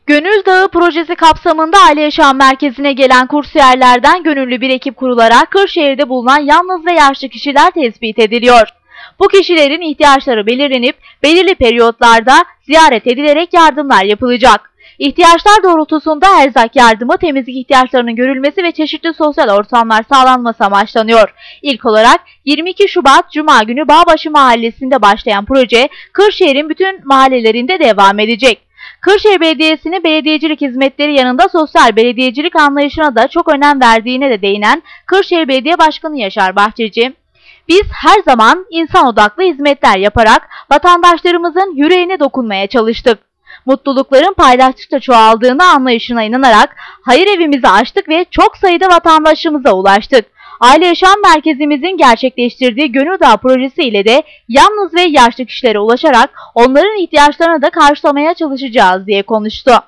Gönül Dağı projesi kapsamında Aile Yaşam Merkezi'ne gelen kursiyerlerden gönüllü bir ekip kurularak Kırşehir'de bulunan yalnız ve yaşlı kişiler tespit ediliyor. Bu kişilerin ihtiyaçları belirlenip belirli periyotlarda ziyaret edilerek yardımlar yapılacak. İhtiyaçlar doğrultusunda erzak yardımı, temizlik ihtiyaçlarının görülmesi ve çeşitli sosyal ortamlar sağlanması amaçlanıyor. İlk olarak 22 Şubat Cuma günü Bağbaşı Mahallesi'nde başlayan proje Kırşehir'in bütün mahallelerinde devam edecek. Kırşehir Belediyesi'nin belediyecilik hizmetleri yanında sosyal belediyecilik anlayışına da çok önem verdiğine de değinen Kırşehir Belediye Başkanı Yaşar Bahçeci, "Biz her zaman insan odaklı hizmetler yaparak vatandaşlarımızın yüreğine dokunmaya çalıştık. Mutlulukların paylaştıkça çoğaldığını anlayışına inanarak hayır evimizi açtık ve çok sayıda vatandaşımıza ulaştık. Aile Yaşam Merkezimizin gerçekleştirdiği Gönül Dağı projesi ile de yalnız ve yaşlı kişilere ulaşarak onların ihtiyaçlarını da karşılamaya çalışacağız," diye konuştu.